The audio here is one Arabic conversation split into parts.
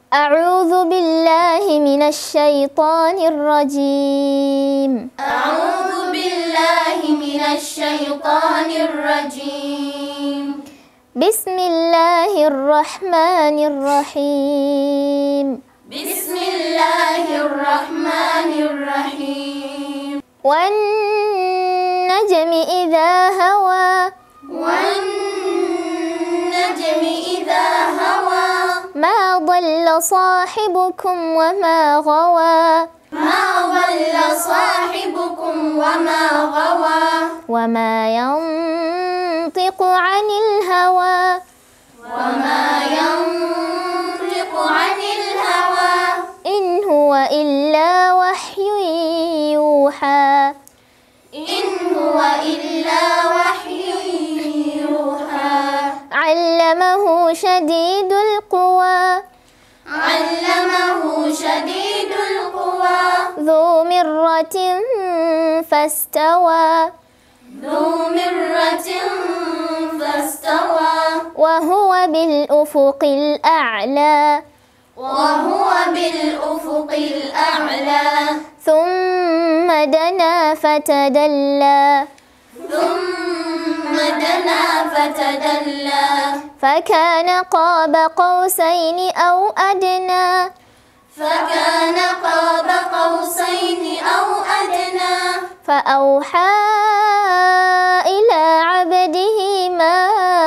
أعوذ بالله من الشيطان الرجيم. أعوذ بالله من الشيطان الرجيم. بسم الله الرحمن الرحيم. بسم الله الرحمن الرحيم. والنجم إذا هوى. والنجم إذا هوى. ما ضل صاحبكم وما غوى. ما ضل صاحبكم وما غوى. وما ينطق عن الهوى. وما ينطق عن الهوى. إن هو إلا وحي يوحى. إن هو إلا وحي يوحى. علمه شديد القوى. علمه شديد القوى. ذو مرة فاستوى. ذو مرة فاستوى. وهو بالأفق الأعلى. وهو بالأفق الأعلى. ثم دنا فتدلى. ثم دنا فتدلى. فكان قاب قوسين أو أدنى. فكان قاب قوسين أو أدنى. فأوحى إلى عبده ما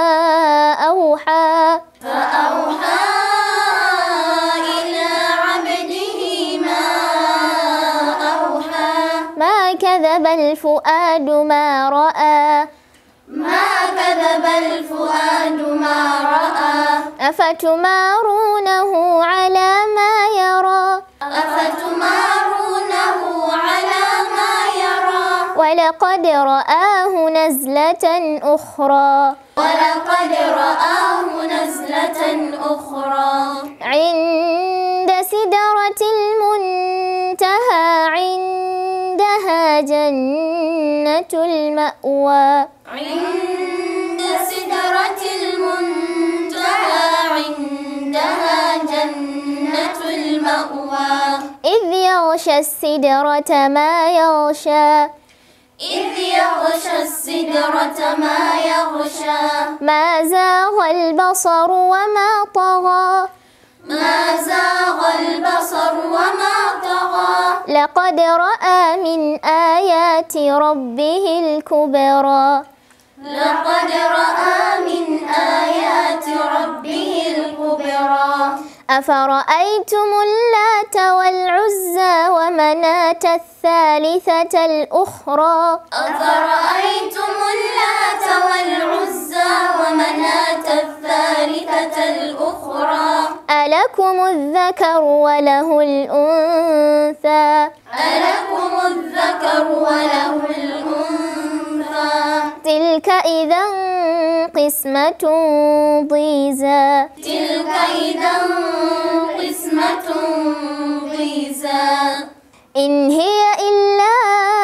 أوحى. فأوحى إلى عبده ما أوحى. ما كذب الفؤاد ما رأى. ما كذب الفؤاد ما رأى. أفتمارونه على ما يرى. أفتمارونه على ما يرى. ولقد رآه نزلة أخرى. ولقد رآه نزلة أخرى. عند سدرة المنتهى. عندها جنة المأوى. عند سدرة المنتهى. عندها جنة المأوى. إذ يغشى السدرة ما يغشى. إذ يغشى السدرة ما يغشى. ما زاغ البصر وما طغى. ما زاغ البصر وما طغى. لقد رأى من آيات ربه الكبرى. لقد رأى من آيات ربه الكبرى. أفرأيتم اللات والعزى ومناة الثالثة الأخرى. أفرأيتم اللات والعزى ومناة الثالثة الأخرى. ألكم الذكر وله الأنثى. ألكم الذكر وله الأنثى. تلك إذا قسمة ضيزى. تلك إذا قسمة ضيزى. إن هي إلا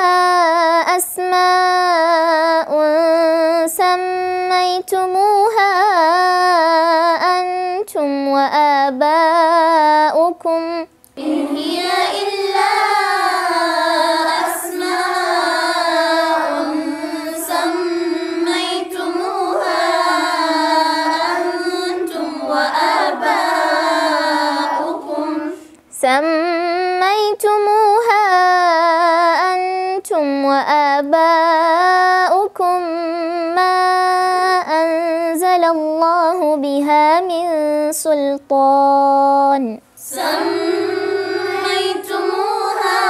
أسماء سميتموها أنتم وآباؤكم. إن هي إلا أسماء سميتموها أنتم وآباؤكم. سميتموها أنتم وآباؤكم ما أنزل الله بها من سلطان. سميتموها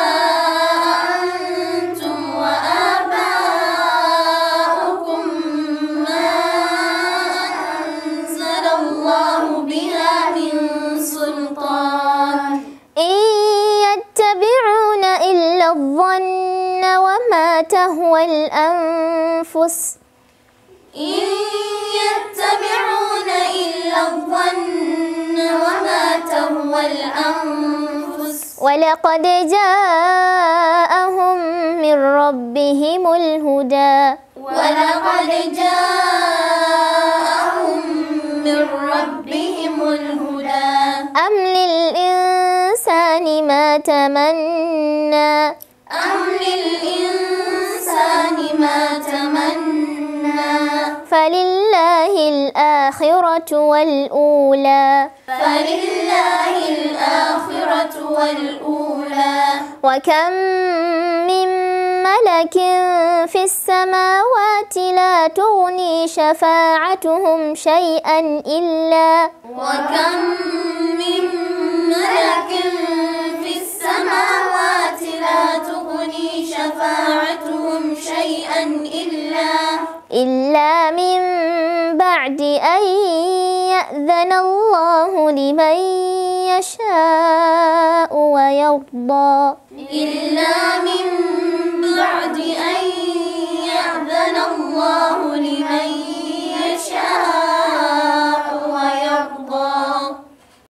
أنتم وآباؤكم ما أنزل الله بها من سلطان. إن يتبعون إلا الظن وما تهوى الأنفس. إن يتبعون إلا الظن وما تهوى الأنفس. ولقد جاءهم من ربهم الهدى. ولقد جاءهم من ربهم الهدى. أم للإنسان ما تمنى أم للإنسان ما تمنى فلله الآخرة والأولى فلله الآخرة والأولى وكم من ملك في السماوات لا تغني شفاعتهم شيئا إلا وكم من ملك في السماوات لا تغني شفاعتهم شيئا إلا من بعد أن يأذن الله لمن يشاء ويرضى إلا من بعد أن يأذن الله لمن يشاء